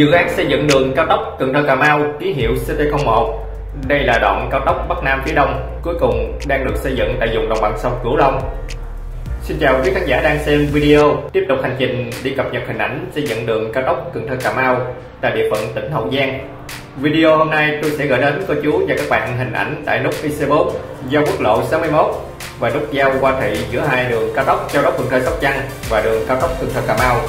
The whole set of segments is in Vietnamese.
Dự án xây dựng đường cao tốc Cần Thơ - Cà Mau ký hiệu CT01. Đây là đoạn cao tốc Bắc Nam phía Đông cuối cùng đang được xây dựng tại vùng đồng bằng sông Cửu Long. Xin chào quý khán giả đang xem video. Tiếp tục hành trình đi cập nhật hình ảnh xây dựng đường cao tốc Cần Thơ - Cà Mau tại địa phận tỉnh Hậu Giang. Video hôm nay tôi sẽ gửi đến cô chú và các bạn hình ảnh tại nút IC4 giao quốc lộ 61 và nút giao qua thị giữa hai đường cao tốc Châu Đốc - Cần Thơ - Sóc Trăng và đường cao tốc Cần Thơ - Cà Mau.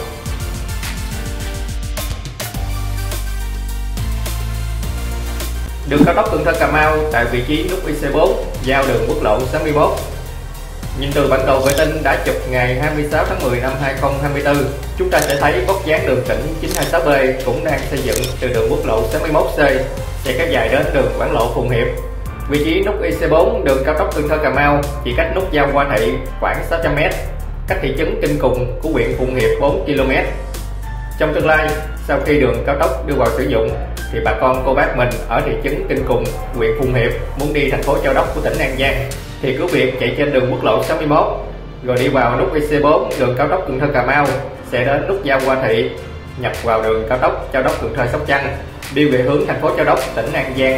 Đường cao tốc Cần Thơ - Cà Mau tại vị trí nút IC4 giao đường quốc lộ 61. Nhìn từ bản đồ vệ tinh đã chụp ngày 26 tháng 10 năm 2024, chúng ta sẽ thấy vóc dáng đường tỉnh 926B cũng đang xây dựng từ đường quốc lộ 61C sẽ kéo dài đến đường Quảng Lộ - Phụng Hiệp. Vị trí nút IC4 đường cao tốc Cần Thơ - Cà Mau chỉ cách nút giao qua thị khoảng 600m, cách thị trấn Kinh Cùng của huyện Phụng Hiệp 4 km. Trong tương lai, sau khi đường cao tốc đưa vào sử dụng, thì bà con cô bác mình ở thị trấn Kinh Cùng, huyện Phụng Hiệp muốn đi thành phố Châu Đốc của tỉnh An Giang thì cứ việc chạy trên đường quốc lộ 61 rồi đi vào nút IC4 đường cao tốc Cần Thơ - Cà Mau sẽ đến nút giao qua thị, nhập vào đường cao tốc Châu Đốc - Cần Thơ - Sóc Trăng đi về hướng thành phố Châu Đốc, tỉnh An Giang.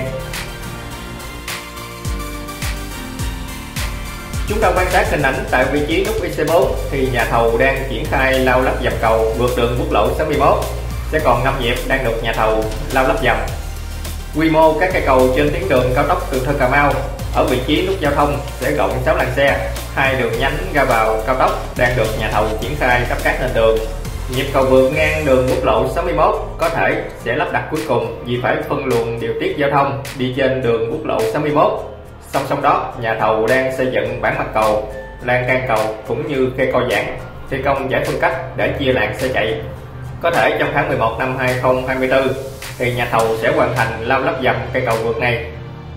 Chúng ta quan sát hình ảnh tại vị trí nút IC4 thì nhà thầu đang triển khai lau lắp dầm cầu vượt đường quốc lộ 61. Sẽ còn 5 nhịp đang được nhà thầu lau lắp dầm. Quy mô các cây cầu trên tuyến đường cao tốc Cần Thơ - Cà Mau ở vị trí nút giao thông sẽ rộng 6 làn xe, 2 đường nhánh ra vào cao tốc đang được nhà thầu triển khai đắp cát nền đường. Nhịp cầu vượt ngang đường quốc lộ 61 có thể sẽ lắp đặt cuối cùng vì phải phân luồng điều tiết giao thông đi trên đường quốc lộ 61. Song song đó, nhà thầu đang xây dựng bản mặt cầu, lan can cầu cũng như cây co giãn, thi công giải phân cách để chia làn xe chạy. Có thể trong tháng 11 năm 2024 thì nhà thầu sẽ hoàn thành lau lắp dầm cây cầu vượt này.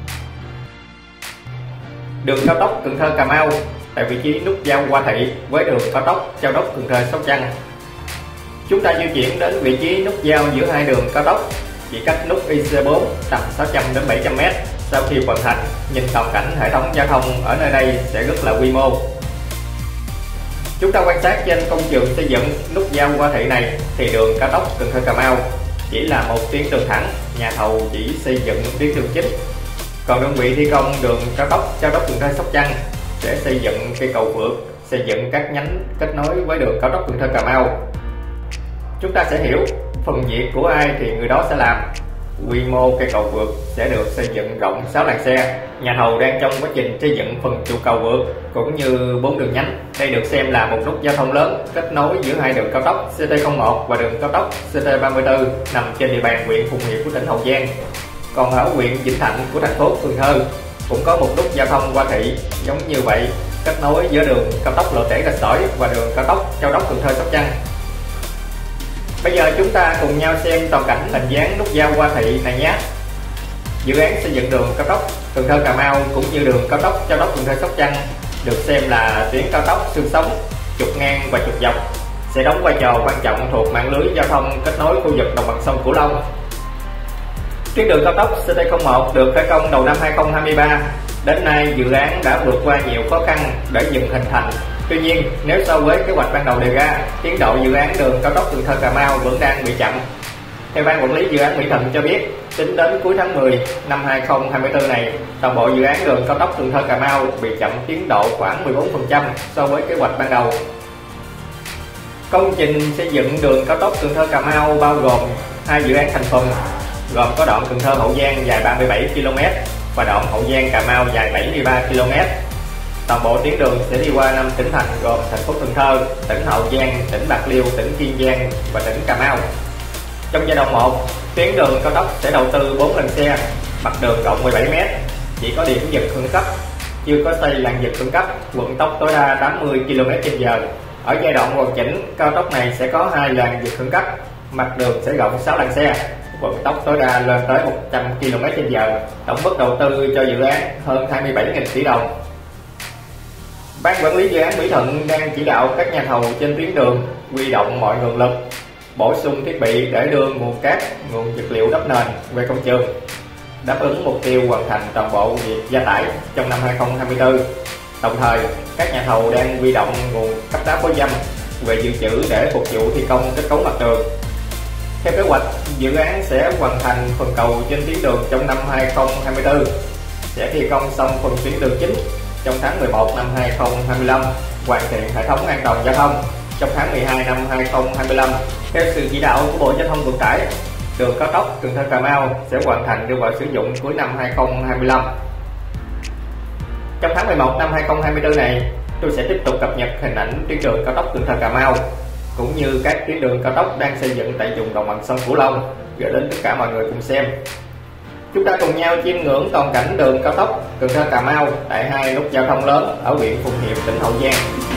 Đường cao tốc Cần Thơ - Cà Mau tại vị trí nút giao qua thị với đường cao tốc Châu Đốc - Cần Thơ - Sóc Trăng. Chúng ta di chuyển đến vị trí nút giao giữa hai đường cao tốc chỉ cách nút IC4 tầm 600 đến 700m. Sau khi hoàn thành, nhìn toàn cảnh hệ thống giao thông ở nơi đây sẽ rất là quy mô. Chúng ta quan sát trên công trường xây dựng nút giao qua thị này thì đường cao tốc Cần Thơ - Cà Mau chỉ là một tuyến đường thẳng, nhà thầu chỉ xây dựng tuyến đường chính. Còn đơn vị thi công đường cao tốc Châu Đốc - Cần Thơ - Sóc Trăng sẽ xây dựng cây cầu vượt, xây dựng các nhánh kết nối với đường cao tốc Cần Thơ - Cà Mau. Chúng ta sẽ hiểu phần việc của ai thì người đó sẽ làm. Quy mô cây cầu vượt sẽ được xây dựng rộng 6 làn xe. Nhà thầu đang trong quá trình xây dựng phần trụ cầu vượt cũng như 4 đường nhánh. Đây được xem là một nút giao thông lớn kết nối giữa hai đường cao tốc CT01 và đường cao tốc CT34 nằm trên địa bàn huyện Phụng Hiệp của tỉnh Hậu Giang. Còn ở huyện Vĩnh Thạnh của thành phố Cần Thơ cũng có một nút giao thông qua thị giống như vậy, kết nối giữa đường cao tốc Lộ Tể - Rạch Sỏi và đường cao tốc Châu Đốc - Cần Thơ - Sóc Trăng. Bây giờ chúng ta cùng nhau xem toàn cảnh hình dáng nút giao qua thị này nhé. Dự án xây dựng đường cao tốc Cần Thơ - Cà Mau cũng như đường cao tốc Châu Đốc - Cần Thơ - Sóc Trăng được xem là tuyến cao tốc xương sống, trục ngang và trục dọc, sẽ đóng vai trò quan trọng thuộc mạng lưới giao thông kết nối khu vực đồng bằng sông Cửu Long. Tuyến đường cao tốc CT01 được khởi công đầu năm 2023. Đến nay dự án đã vượt qua nhiều khó khăn để dừng hình thành. Tuy nhiên, nếu so với kế hoạch ban đầu đề ra, tiến độ dự án đường cao tốc Cần Thơ - Cà Mau vẫn đang bị chậm. Theo ban quản lý dự án Mỹ Thuận cho biết, tính đến cuối tháng 10 năm 2024 này, toàn bộ dự án đường cao tốc Cần Thơ - Cà Mau bị chậm tiến độ khoảng 14% so với kế hoạch ban đầu. Công trình xây dựng đường cao tốc Cần Thơ - Cà Mau bao gồm hai dự án thành phần, gồm có đoạn Cần Thơ - Hậu Giang dài 37 km và đoạn Hậu Giang - Cà Mau dài 73 km. Toàn bộ tuyến đường sẽ đi qua 5 tỉnh thành gồm thành phố Cần Thơ, tỉnh Hậu Giang, tỉnh Bạc Liêu, tỉnh Kiên Giang và tỉnh Cà Mau. Trong giai đoạn 1, tuyến đường cao tốc sẽ đầu tư 4 làn xe, mặt đường rộng 17m, chỉ có điểm dừng khẩn cấp, chưa có xây làn dừng khẩn cấp, vận tốc tối đa 80 km/h. Ở giai đoạn hoàn chỉnh, cao tốc này sẽ có 2 làn dừng khẩn cấp, mặt đường sẽ rộng 6 làn xe, vận tốc tối đa lên tới 100 km/h. Tổng mức đầu tư cho dự án hơn 27.000 tỷ đồng. Ban quản lý dự án Mỹ Thuận đang chỉ đạo các nhà thầu trên tuyến đường huy động mọi nguồn lực, bổ sung thiết bị để đưa nguồn cát, nguồn vật liệu đắp nền về công trường, đáp ứng mục tiêu hoàn thành toàn bộ việc gia tải trong năm 2024. Đồng thời, các nhà thầu đang huy động nguồn cấp đá phối dăm về dự trữ để phục vụ thi công kết cấu mặt đường. Theo kế hoạch, dự án sẽ hoàn thành phần cầu trên tuyến đường trong năm 2024, sẽ thi công xong phần tuyến đường chính trong tháng 11 năm 2025, hoàn thiện hệ thống an toàn giao thông trong tháng 12 năm 2025. Theo sự chỉ đạo của Bộ Giao thông Vận tải, đường cao tốc Cần Thơ - Cà Mau sẽ hoàn thành đưa vào sử dụng cuối năm 2025. Trong tháng 11 năm 2024 này, tôi sẽ tiếp tục cập nhật hình ảnh tuyến đường cao tốc Cần Thơ - Cà Mau cũng như các tuyến đường cao tốc đang xây dựng tại vùng đồng bằng sông Cửu Long gửi đến tất cả mọi người cùng xem. Chúng ta cùng nhau chiêm ngưỡng toàn cảnh đường cao tốc Cần Thơ - Cà Mau tại hai nút giao thông lớn ở huyện Phụng Hiệp, tỉnh Hậu Giang.